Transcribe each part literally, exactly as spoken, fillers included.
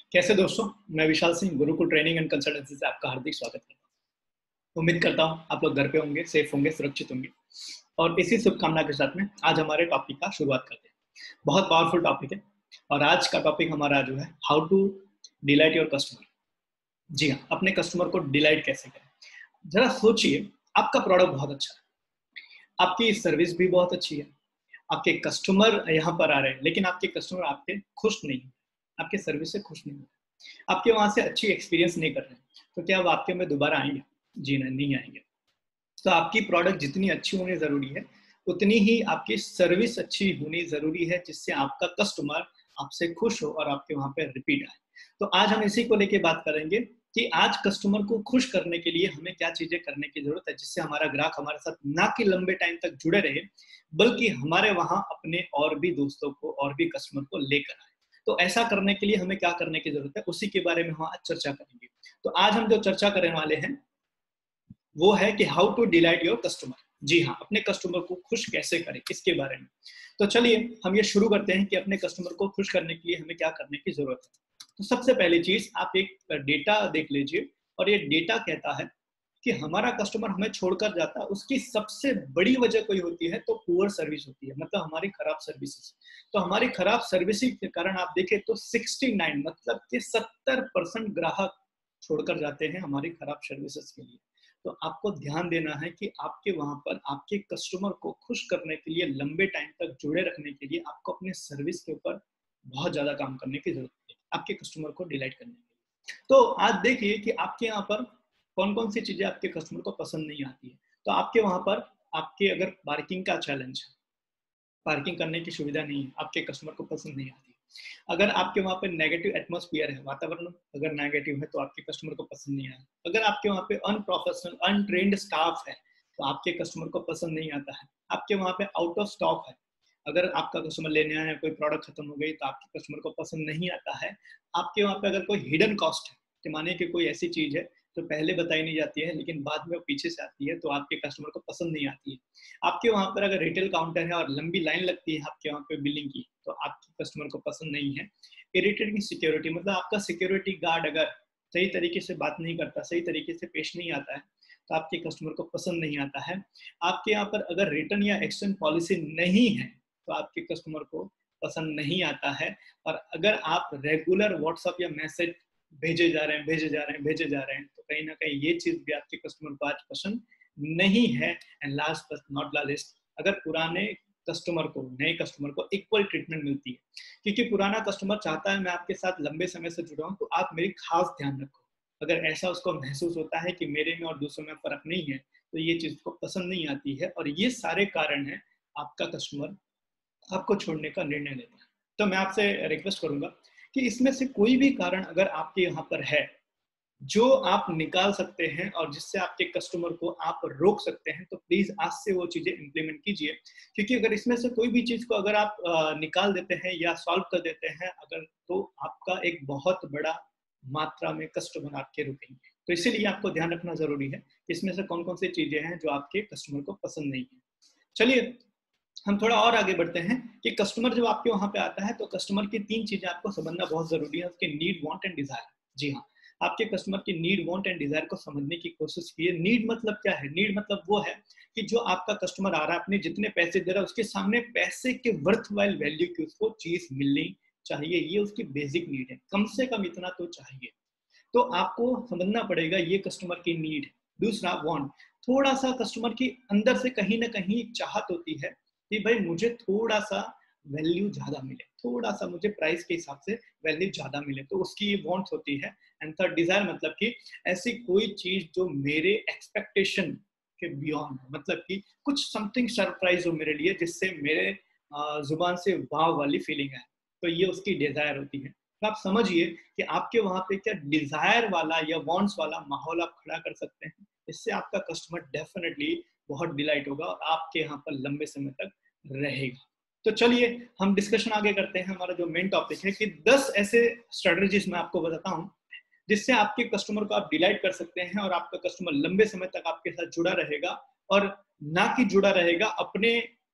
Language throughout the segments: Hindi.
कैसे दोस्तों, मैं Vishal Singh Gurukul training and consultancy से आपका हार्दिक स्वागत करता हूँ। उम्मीद करता हूँ आप लोग घर पे होंगे, सेफ होंगे, सुरक्षित होंगे और इसी शुभकामना के साथ में आज हमारे टॉपिक का शुरुआत करते हैं। बहुत पावरफुल टॉपिक है और आज का टॉपिक हमारा जो है how to delight your customer. जी हाँ, अपने कस्टमर को डिलाइट कैसे करें। जरा सोचिए, आपका प्रोडक्ट बहुत अच्छा है, आपकी सर्विस भी बहुत अच्छी है, आपके कस्टमर यहाँ पर आ रहे हैं लेकिन आपके कस्टमर आपके खुश नहीं, आपके सर्विस से खुश नहीं है, आपके वहां से अच्छी एक्सपीरियंस नहीं कर रहे हैं, तो क्या वो आपके में दोबारा आएंगे? जी नहीं, नहीं आएंगे। तो आपकी प्रोडक्ट जितनी अच्छी होनी जरूरी है उतनी ही आपकी सर्विस अच्छी होनी जरूरी है, जिससे आपका कस्टमर आपसे खुश हो और आपके वहां पे रिपीट आए। तो आज हम इसी को लेके बात करेंगे कि आज कस्टमर को खुश करने के लिए हमें क्या चीजें करने की जरूरत है, जिससे हमारा ग्राहक हमारे साथ ना कि लंबे टाइम तक जुड़े रहे, बल्कि हमारे वहां अपने और भी दोस्तों को और भी कस्टमर को लेकर आए। तो ऐसा करने के लिए हमें क्या करने की जरूरत है, उसी के बारे में हम आज चर्चा करेंगे। तो आज हम जो चर्चा करने वाले हैं वो है कि how to delight your customer. जी हाँ, अपने कस्टमर को खुश कैसे करें, इसके बारे में। तो चलिए हम ये शुरू करते हैं कि अपने कस्टमर को खुश करने के लिए हमें क्या करने की जरूरत है। तो सबसे पहली चीज, आप एक डेटा देख लीजिए और ये डेटा कहता है कि हमारा कस्टमर हमें छोड़कर जाता है, उसकी सबसे बड़ी वजह कोई होती है तो पुअर सर्विस होती है, मतलब हमारी खराब सर्विसेज। तो हमारी खराब सर्विसिंग के कारण आप देखें तो उनहत्तर मतलब कि सत्तर परसेंट ग्राहक छोड़कर जाते हैं हमारी खराब सर्विसेज के लिए। तो आपको ध्यान देना है कि आपके वहां पर आपके कस्टमर को खुश करने के लिए, लंबे टाइम तक जुड़े रखने के लिए आपको अपने सर्विस के ऊपर बहुत ज्यादा काम करने की जरूरत है, आपके कस्टमर को डिलाइट करने के लिए। तो आज देखिए कि आपके यहाँ पर कौन कौन सी चीजें आपके कस्टमर को पसंद नहीं आती है। तो आपके वहां पर आपके अगर पार्किंग का चैलेंज है, पार्किंग करने की सुविधा नहीं है, आपके कस्टमर को पसंद नहीं आती। अगर आपके वहाँ पे नेगेटिव एटमॉस्फेयर है, वातावरण अगर नेगेटिव है, तो आपके कस्टमर को पसंद नहीं आया। अगर आपके वहाँ पे अनप्रोफेशनल अनट्रेन्ड स्टाफ है तो आपके कस्टमर को पसंद नहीं आता है। आपके वहाँ पे आउट ऑफ स्टॉक है, अगर आपका कस्टमर लेने आया, कोई प्रोडक्ट खत्म हो गई तो आपके कस्टमर को पसंद नहीं आता है। आपके वहाँ पे अगर कोई हिडन कॉस्ट है, कि माने कि कोई ऐसी चीज है जो पहले बताई नहीं जाती है लेकिन बाद में वो पीछे से आती है, तो आपके कस्टमर को पसंद नहीं आती है। आपके वहां पर अगर रिटेल काउंटर है और लंबी लाइन लगती है आपके वहां पे बिलिंग की, तो आपके कस्टमर को पसंद नहीं है। इरिटेटिंग सिक्योरिटी, मतलब आपका सिक्योरिटी गार्ड अगर सही तरीके से बात नहीं करता, सही तरीके से पेश नहीं आता है, तो आपके कस्टमर को पसंद नहीं आता है। आपके यहाँ पर अगर रिटर्न या एक्सचेंज पॉलिसी नहीं है तो आपके कस्टमर को पसंद नहीं आता है। और अगर आप रेगुलर व्हाट्सएप या मैसेज भेजे जा रहे हैं भेजे जा रहे हैं भेजे जा रहे हैं तो कहीं ना कहीं ये चीज भी आपके कस्टमर को आज पसंद नहीं है। And last but not last, अगर पुराने कस्टमर को नए कस्टमर को इक्वल ट्रीटमेंट मिलती है, क्योंकि पुराना कस्टमर चाहता है मैं आपके साथ लंबे समय से जुड़ा हूं तो आप मेरी खास ध्यान रखो। अगर ऐसा उसको महसूस होता है कि मेरे में और दूसरों में फर्क नहीं है, तो ये चीज को पसंद नहीं आती है और ये सारे कारण है आपका कस्टमर आपको छोड़ने का निर्णय लेता है। तो मैं आपसे रिक्वेस्ट करूंगा कि इसमें से कोई भी कारण अगर आपके यहाँ पर है जो आप निकाल सकते हैं और जिससे आपके कस्टमर को आप रोक सकते हैं, तो प्लीज आज से वो चीजें इंप्लीमेंट कीजिए। क्योंकि अगर इसमें से कोई भी चीज को अगर आप निकाल देते हैं या सॉल्व कर देते हैं अगर, तो आपका एक बहुत बड़ा मात्रा में कस्टमर आपके रुकेंगे। तो इसीलिए आपको ध्यान रखना जरूरी है कि इसमें से कौन कौन सी चीजें हैं जो आपके कस्टमर को पसंद नहीं है। चलिए हम थोड़ा और आगे बढ़ते हैं कि कस्टमर जब आपके वहां पे आता है तो कस्टमर की तीन चीजें आपको समझना बहुत जरूरी है, उसके नीड, वांट एंड डिजायर। जी हाँ, आपके कस्टमर की नीड, वांट एंड डिजायर को समझने की कोशिश कीजिए। नीड मतलब क्या है? नीड मतलब वो है कि जो आपका कस्टमर आ रहा है, अपने जितने पैसे दे रहा है उसके सामने पैसे के वर्थ वाइल वैल्यू की उसको चीज मिलनी चाहिए, ये उसकी बेसिक नीड है, कम से कम इतना तो चाहिए। तो आपको समझना पड़ेगा ये कस्टमर की नीड है। दूसरा वांट, थोड़ा सा कस्टमर की अंदर से कहीं ना कहीं चाहत होती है कि भाई मुझे थोड़ा सा वैल्यू ज्यादा मिले, थोड़ा सा मुझे प्राइस के हिसाब से वैल्यू ज्यादा मिले, तो उसकी ये वांट होती है। एंड थर्ड डिजायर, मतलब कि ऐसी कोई चीज जो मेरे एक्सपेक्टेशन के बियॉन्ड, मतलब कि कुछ समथिंग सरप्राइज हो मेरे लिए जिससे मेरे जुबान से वाव वाली फीलिंग है, तो ये उसकी डिजायर होती है। तो आप समझिए कि आपके वहां पे क्या डिजायर वाला या वांट्स वाला माहौल आप खड़ा कर सकते हैं, इससे आपका कस्टमर डेफिनेटली बहुत डिलाइट होगा और आपके यहाँ पर लंबे समय तक रहेगा। तो चलिए हम डिस्कशन आगे करते हैं। हमारा जो मेन टॉपिक है कि दस ऐसे स्ट्रेटजीज मैं आपको बताता हूं जिससे आपके कस्टमर को आप डिलाइट कर सकते हैं और आपका कस्टमर लंबे समय तक आपके साथ जुड़ा रहेगा, और ना कि जुड़ा रहेगा अपने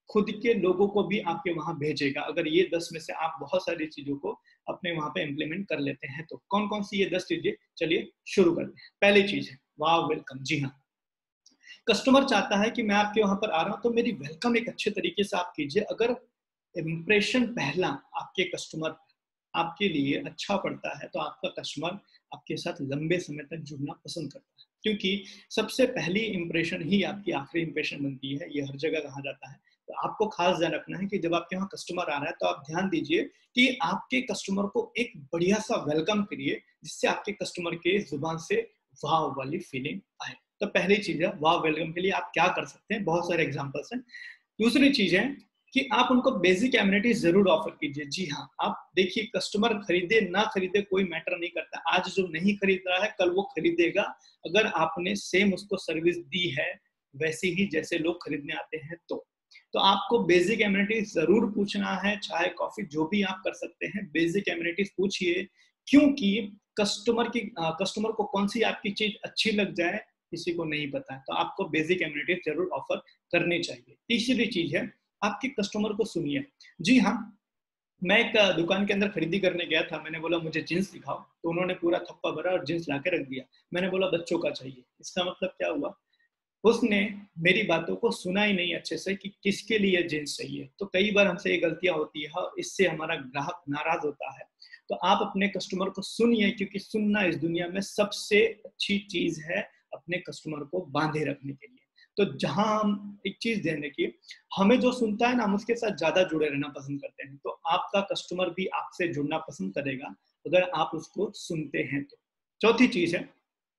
खुद के लोगों को भी आपके वहां भेजेगा, अगर ये दस में से आप बहुत सारी चीजों को अपने वहां पे इम्प्लीमेंट कर लेते हैं तो। कौन कौन सी ये दस चीजें, चलिए शुरू करते हैं। पहली चीज है वाव वेलकम। जी हाँ, कस्टमर चाहता है कि मैं आपके वहां पर आ रहा हूं तो मेरी वेलकम एक अच्छे तरीके से आप कीजिए। अगर इम्प्रेशन पहला आपके कस्टमर आपके लिए अच्छा पड़ता है तो आपका कस्टमर आपके साथ लंबे समय तक जुड़ना पसंद करता है, क्योंकि सबसे पहली इंप्रेशन ही आपकी आखिरी इंप्रेशन बनती है, ये हर जगह कहा जाता है। तो आपको खास ध्यान रखना है कि जब आपके यहाँ कस्टमर आ रहा है तो आप ध्यान दीजिए कि आपके कस्टमर को एक बढ़िया सा वेलकम करिए, जिससे आपके कस्टमर के जुबान से वाह वाली फीलिंग आए। तो पहली चीज है वाह वेलकम के लिए आप क्या कर सकते हैं, बहुत सारे एग्जाम्पल्स हैं। दूसरी चीज है कि आप उनको बेसिक एमिनिटीज जरूर ऑफर कीजिए। जी हाँ, आप देखिए कस्टमर खरीदे ना खरीदे कोई मैटर नहीं करता, आज जो नहीं खरीद रहा है कल वो खरीदेगा, अगर आपने सेम उसको सर्विस दी है वैसे ही जैसे लोग खरीदने आते हैं तो तो आपको बेसिक एमिनिटीज जरूर पूछना है, चाय कॉफी जो भी आप कर सकते हैं बेसिक एमिनिटीज पूछिए, क्योंकि कस्टमर की कस्टमर को कौन सी आपकी चीज अच्छी लग जाए किसी को नहीं पता है, तो आपको बेसिक एमिनिटीज जरूर ऑफर करनी चाहिए। तीसरी चीज है आपके कस्टमर को सुनिए। जी हाँ, मैं एक दुकान के अंदर खरीदी करने गया था, मैंने बोला मुझे जींस दिखाओ, तो उन्होंने पूरा थप्पा भरा और जींस लाके रख दिया। मैंने बोला बच्चों का चाहिए, इसका मतलब क्या हुआ, उसने मेरी बातों को सुना ही नहीं अच्छे से कि किसके लिए जींस चाहिए। तो कई बार हमसे ये गलतियां होती है और इससे हमारा ग्राहक नाराज होता है। तो आप अपने कस्टमर को सुनिए, क्योंकि सुनना इस दुनिया में सबसे अच्छी चीज है अपने कस्टमर को बांधे रखने के लिए। तो जहां हम एक चीज ध्यान रखिए, हमें जो सुनता है ना हम उसके साथ ज्यादा जुड़े रहना पसंद करते हैं, तो आपका कस्टमर भी आपसे जुड़ना पसंद करेगा अगर आप उसको सुनते हैं तो। चौथी चीज है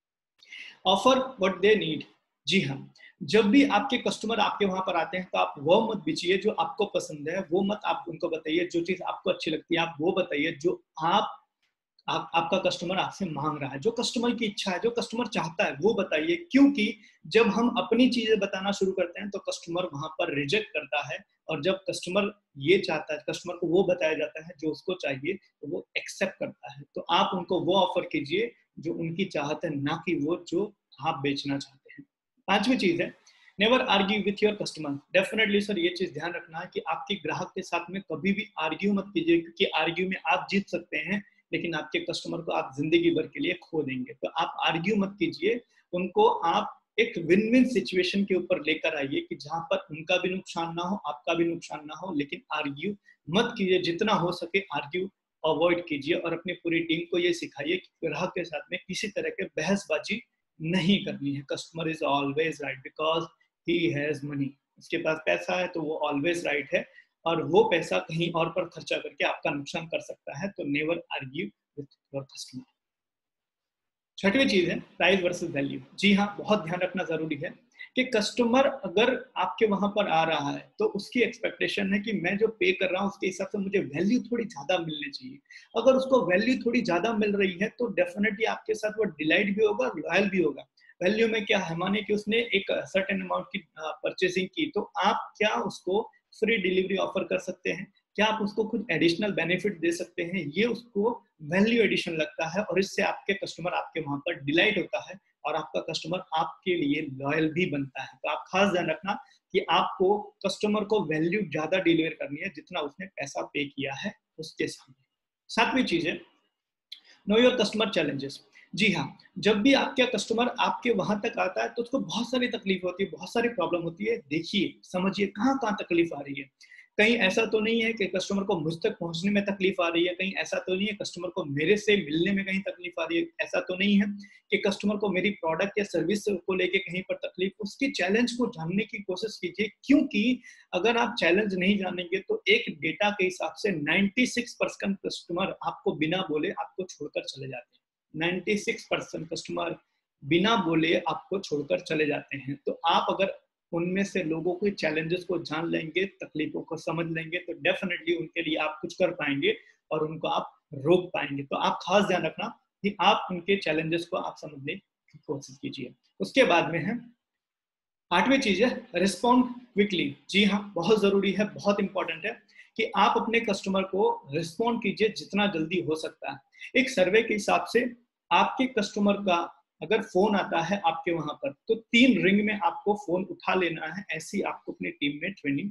ऑफर व्हाट दे नीड। जी हाँ, जब भी आपके कस्टमर आपके वहां पर आते हैं तो आप वो मत बेचिए जो आपको पसंद है, वो मत आप उनको बताइए, जो चीज आपको अच्छी लगती है आप वो बताइए जो आप आप आपका कस्टमर आपसे मांग रहा है, जो कस्टमर की इच्छा है, जो कस्टमर चाहता है वो बताइए। क्योंकि जब हम अपनी चीजें बताना शुरू करते हैं तो कस्टमर वहां पर रिजेक्ट करता है, और जब कस्टमर ये चाहता है, कस्टमर को वो बताया जाता है जो उसको चाहिए, तो वो एक्सेप्ट करता है। तो आप उनको वो ऑफर कीजिए जो उनकी चाहत है, ना कि वो जो आप बेचना चाहते हैं। पांचवी चीज है never argue with your customer. Definitely sir ये चीज ध्यान रखना है कि आपके ग्राहक के साथ में कभी भी आर्ग्यू मत कीजिए, क्योंकि आर्ग्यू में आप जीत सकते हैं लेकिन आपके कस्टमर को आप जिंदगी भर के लिए खो देंगे। तो आप आर्ग्यू मत कीजिए, उनको आप एक विन विन सिचुएशन के ऊपर लेकर आइए कि जहां पर उनका भी नुकसान ना हो आपका भी नुकसान ना हो, लेकिन आर्ग्यू मत कीजिए। जितना हो सके आर्ग्यू अवॉइड कीजिए, और अपनी पूरी टीम को ये सिखाइए कि ग्राहक के साथ में किसी तरह के बहसबाजी नहीं करनी है। Customer is always right because he has money. उसके पास पैसा है तो वो ऑलवेज राइट है, और वो पैसा कहीं और पर खर्चा करके आपका नुकसान कर सकता है। तो never argue with your customer. छठवीं चीज है प्राइस वर्सेस वैल्यू। जी हाँ, बहुत ध्यान रखना जरूरी है कि कस्टमर अगर आपके वहां पर आ रहा है तो उसकी एक्सपेक्टेशन है कि मैं जो पे कर रहा हूँ उसके हिसाब से मुझे वैल्यू थोड़ी ज्यादा मिलनी चाहिए। अगर उसको वैल्यू थोड़ी ज्यादा मिल रही है तो डेफिनेटली आपके साथ वो डिलाइट भी होगा, लॉयल भी होगा। वैल्यू में क्या है, माने कि उसने एक सर्टेन अमाउंट की परचेसिंग की, तो आप क्या उसको फ्री डिलीवरी ऑफर कर सकते हैं, क्या आप उसको कुछ एडिशनल बेनिफिट दे सकते हैं, ये उसको वैल्यू एडिशन लगता है, और इससे आपके कस्टमर आपके वहां पर डिलाइट होता है और आपका कस्टमर आपके लिए लॉयल भी बनता है। तो आप खास ध्यान रखना कि आपको कस्टमर को वैल्यू ज्यादा डिलीवर करनी है जितना उसने पैसा पे किया है उसके सामने। सातवीं चीज है नो योर कस्टमर चैलेंजेस। जी हाँ, जब भी आपका कस्टमर आपके वहां तक आता है तो उसको बहुत सारी तकलीफ होती है, बहुत सारी प्रॉब्लम होती है। देखिए समझिए कहाँ कहाँ तकलीफ आ रही है। कहीं ऐसा तो नहीं है कि कस्टमर को मुझ तक पहुंचने में तकलीफ आ रही है, कहीं ऐसा तो नहीं है कस्टमर को मेरे से मिलने में कहीं तकलीफ आ रही है, ऐसा तो नहीं है कि कस्टमर को मेरी प्रोडक्ट या सर्विस को लेके कहीं पर तकलीफ। उसके चैलेंज को जानने की कोशिश कीजिए, क्योंकि अगर आप चैलेंज नहीं जानेंगे तो एक डेटा के हिसाब से छियानवे परसेंट कस्टमर आपको बिना बोले आपको छोड़कर चले जाते हैं। छियानवे परसेंट कस्टमर बिना बोले आपको छोड़कर चले जाते हैं। तो आप अगर उनमें से लोगों के चैलेंजेस को जान लेंगे, तकलीफों को समझ लेंगे, तो डेफिनेटली उनके लिए आप कुछ कर पाएंगे और उनको आप रोक पाएंगे। तो आप खास ध्यान रखना कि आप उनके चैलेंजेस को आप समझने की कोशिश कीजिए। उसके बाद में है आठवीं चीज है रिस्पॉन्ड क्विकली। जी हाँ, बहुत जरूरी है, बहुत इंपॉर्टेंट है कि आप अपने कस्टमर को रिस्पॉन्ड कीजिए जितना जल्दी हो सकता है। एक सर्वे के हिसाब से आपके कस्टमर का अगर फोन आता है आपके वहां पर तो तीन रिंग में आपको फोन उठा लेना है। ऐसी आपको अपनी टीम में ट्रेनिंग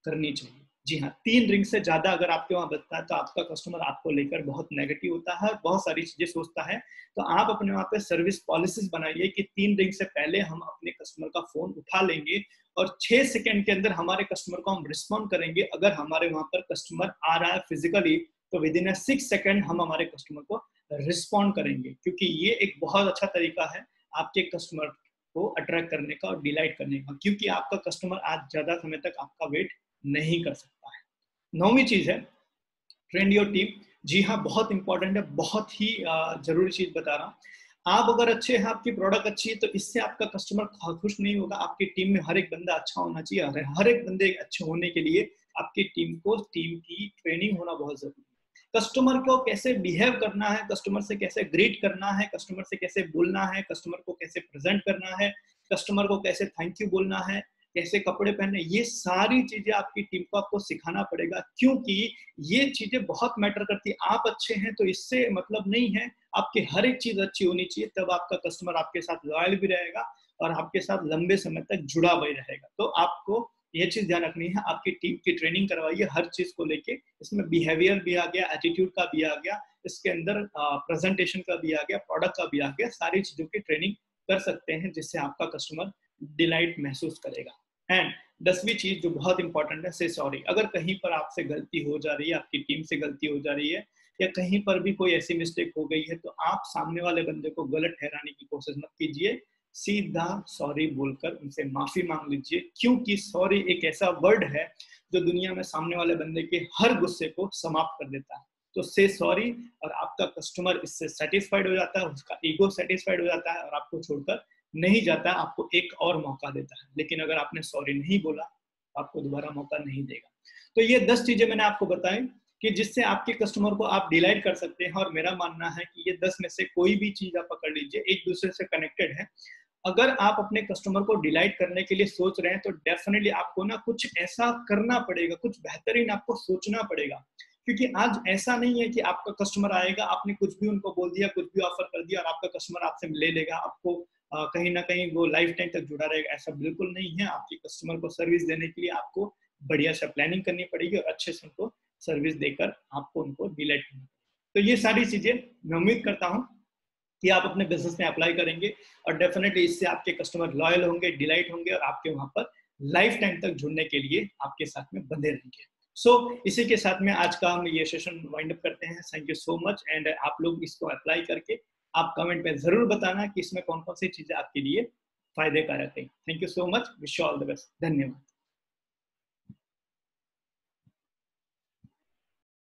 करनी चाहिए। जी हाँ, तीन रिंग से ज्यादा अगर आपके वहां बजता है तो आपका कस्टमर आपको लेकर बहुत नेगेटिव होता है, बहुत सारी चीजें सोचता है। तो आप अपने वहां पे सर्विस पॉलिसीज बनाइए कि तीन रिंग से पहले हम अपने कस्टमर का फोन उठा लेंगे और छह सेकंड के अंदर हमारे कस्टमर को हम रिस्पॉन्ड करेंगे। अगर हमारे वहां पर कस्टमर आ रहा है फिजिकली तो विद इन सिक्स सेकंड हम हमारे कस्टमर को रिस्पॉन्ड करेंगे, क्योंकि ये एक बहुत अच्छा तरीका है आपके कस्टमर को अट्रैक्ट करने का और डिलाइट करने का, क्योंकि आपका कस्टमर आज ज्यादा समय तक आपका वेट नहीं कर सकता है। नौवीं चीज है ट्रेन योर टीम। जी हाँ, बहुत इंपॉर्टेंट है, बहुत ही जरूरी चीज बता रहा हूँ। आप अगर अच्छे हैं, आपकी प्रोडक्ट अच्छी है, तो इससे आपका कस्टमर खुश नहीं होगा। आपकी टीम में हर एक बंदा अच्छा होना चाहिए। हर एक बंदे अच्छे होने के लिए आपकी टीम को टीम की ट्रेनिंग होना बहुत जरूरी है। कस्टमर को कैसे बिहेव करना है, कस्टमर से कैसे ग्रीट करना है, कस्टमर से कैसे बोलना है, कस्टमर को कैसे प्रेजेंट करना है, कस्टमर को कैसे थैंक यू बोलना है, कैसे कपड़े पहनने, ये सारी चीजें आपकी टीम को आपको सिखाना पड़ेगा, क्योंकि ये चीजें बहुत मैटर करती है। आप अच्छे हैं तो इससे मतलब नहीं है, आपकी हर एक चीज अच्छी होनी चाहिए, तब आपका कस्टमर आपके साथ लॉयल भी रहेगा और आपके साथ लंबे समय तक जुड़ा भी रहेगा। तो आपको ये चीज ध्यान रखनी है, आपकी टीम की ट्रेनिंग करवाइए हर चीज को लेके। इसमें बिहेवियर भी आ गया, एटीट्यूड का भी आ गया, इसके अंदर प्रेजेंटेशन का भी आ गया, प्रोडक्ट का भी आ गया, सारी चीजों की ट्रेनिंग कर सकते हैं जिससे आपका कस्टमर डिलाइट महसूस करेगा। एंड दसवीं चीज जो बहुत इंपॉर्टेंट है, से सॉरी। अगर कहीं पर आपसे गलती हो जा रही है, आपकी टीम से गलती हो जा रही है, या कहीं पर भी कोई ऐसी मिस्टेक हो गई है, तो आप सामने वाले बंदे को गलत ठहराने की कोशिश मत कीजिए। सीधा सॉरी बोलकर उनसे माफी मांग लीजिए, क्योंकि सॉरी एक ऐसा वर्ड है जो दुनिया में सामने वाले बंदे के हर गुस्से को समाप्त कर देता है। तो से सॉरी, और आपका कस्टमर इससे सेटिस्फाइड हो जाता है, उसका ईगो सेटिस्फाइड हो जाता है और आपको छोड़कर नहीं जाता, आपको एक और मौका देता है। लेकिन अगर आपने सॉरी नहीं बोला, आपको दोबारा मौका नहीं देगा। तो ये दस चीजें मैंने आपको बताई कि जिससे आपके कस्टमर को आप डिलाइट कर सकते हैं। और मेरा मानना है कि ये दस में से कोई भी चीज आप पकड़ लीजिए, एक दूसरे से कनेक्टेड है। अगर आप अपने कस्टमर को डिलाइट करने के लिए सोच रहे हैं तो डेफिनेटली आपको ना कुछ ऐसा करना पड़ेगा, कुछ बेहतरीन आपको सोचना पड़ेगा। क्योंकि आज ऐसा नहीं है कि आपका कस्टमर आएगा, आपने कुछ भी उनको बोल दिया, कुछ भी ऑफर कर दिया और आपका कस्टमर आपसे ले लेगा, आपको आ, कहीं ना कहीं वो लाइफ टाइम तक जुड़ा रहेगा। ऐसा बिल्कुल नहीं है। आपके कस्टमर को सर्विस देने के लिए आपको बढ़िया से प्लानिंग करनी पड़ेगी और अच्छे से उनको सर्विस देकर आपको उनको डिलाइट करना पड़ेगा। तो ये सारी चीजें मैं उम्मीद करता हूँ कि आप अपने बिजनेस में अप्लाई करेंगे और डेफिनेटली इससे आपके कस्टमर लॉयल होंगे, डिलाइट होंगे और आपके वहां पर लाइफ टाइम तक जुड़ने के लिए आपके साथ में बंधे रहेंगे। सो so, इसी के साथ में आज का हम ये सेशन वाइंड अप करते हैं। Thank you so much. And आप लोग इसको अप्लाई करके आप कमेंट में जरूर बताना कि इसमें कौन कौन सी चीजें आपके लिए फायदे कारक है। Thank you so much. Wish you all the best. धन्यवाद।